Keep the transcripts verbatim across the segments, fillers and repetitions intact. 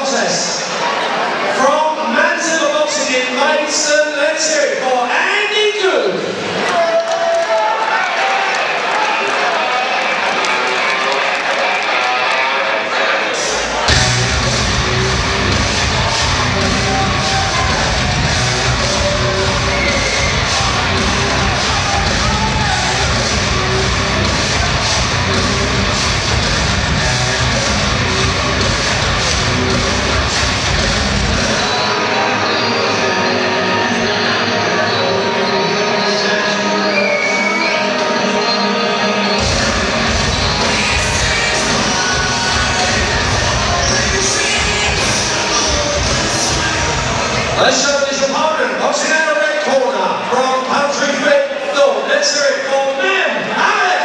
contest. From Manzilla Boxing in Maidstone, let's hear it for Andy Good. Let's show his opponent, boxing out of the red corner, from Country Fit Thought. Let's hear it for Mem Ahmet.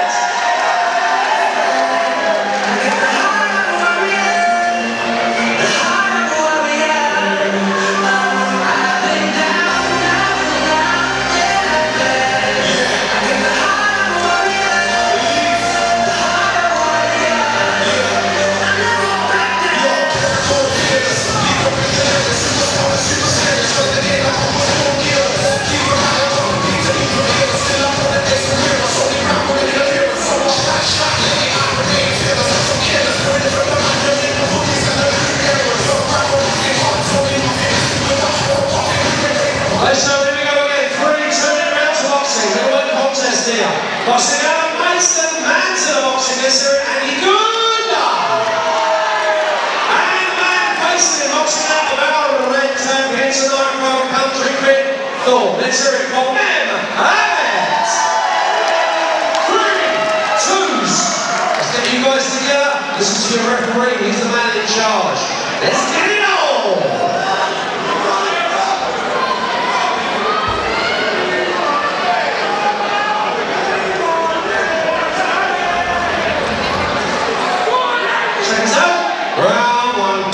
So here we go again, three, two rounds of boxing, middleweight contest here. Boxing out of Maidstone, Manzilla Boxing, let's hear it, Andy Good! And man facing him, boxing out of our red tag against the night from Country Fit Thought. Let's hear it for Mem Ahmet! Three, twos. Let's get you guys together. Listen to your referee, he's the man in charge. Let's get it on! Round one.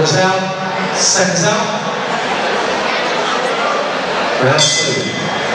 Quarters out, seconds out. Round two.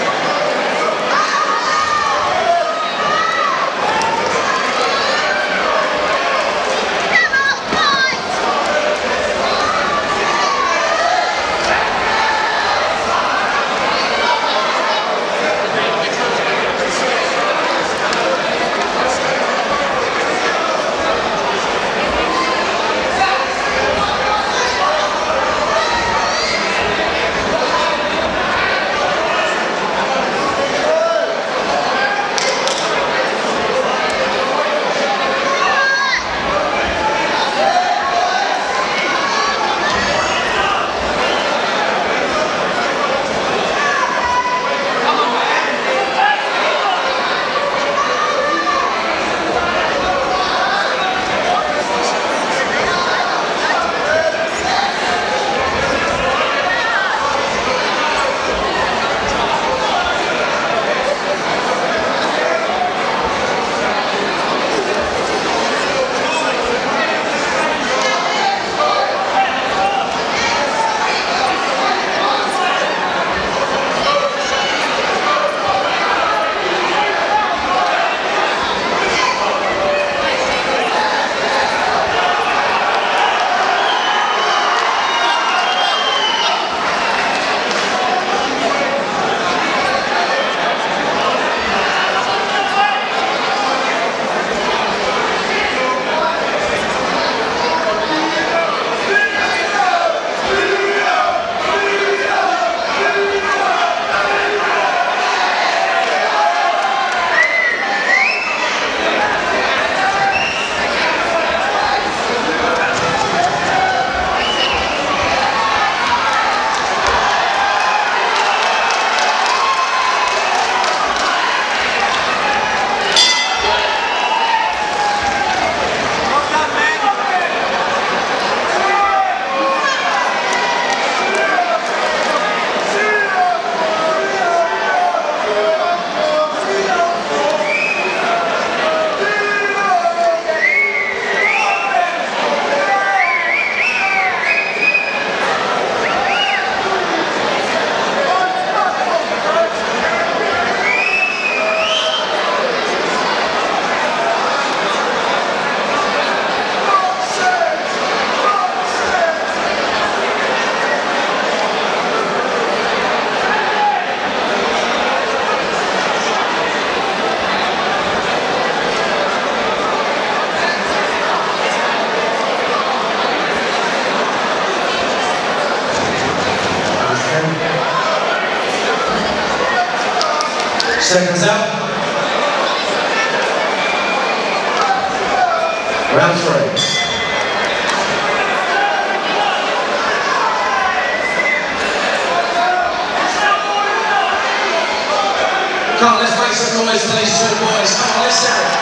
Seconds out. Round three. Come on, let's make some noise for these two boys. Come on, let's hear it.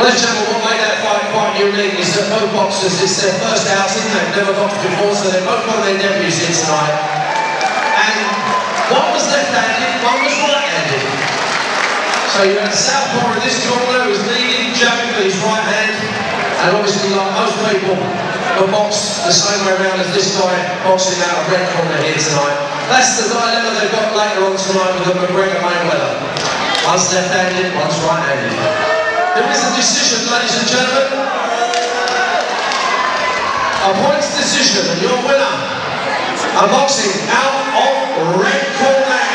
Ladies and gentlemen, what made that fight quite unique is that both boxers, it's their first outing, they've never boxed before, so they've both got their debuts here tonight. And one was left-handed, one was right-handed. So you had Southpaw in this corner who was leading, jabbing with his right hand, and obviously like most people who box the same way around as this guy boxing out of red corner here tonight. That's the dilemma they've got later on tonight with the McGregor Mayweather. One's left-handed, one's right-handed. There is a decision, ladies and gentlemen. A points decision, and your winner, a boxing out of red corner.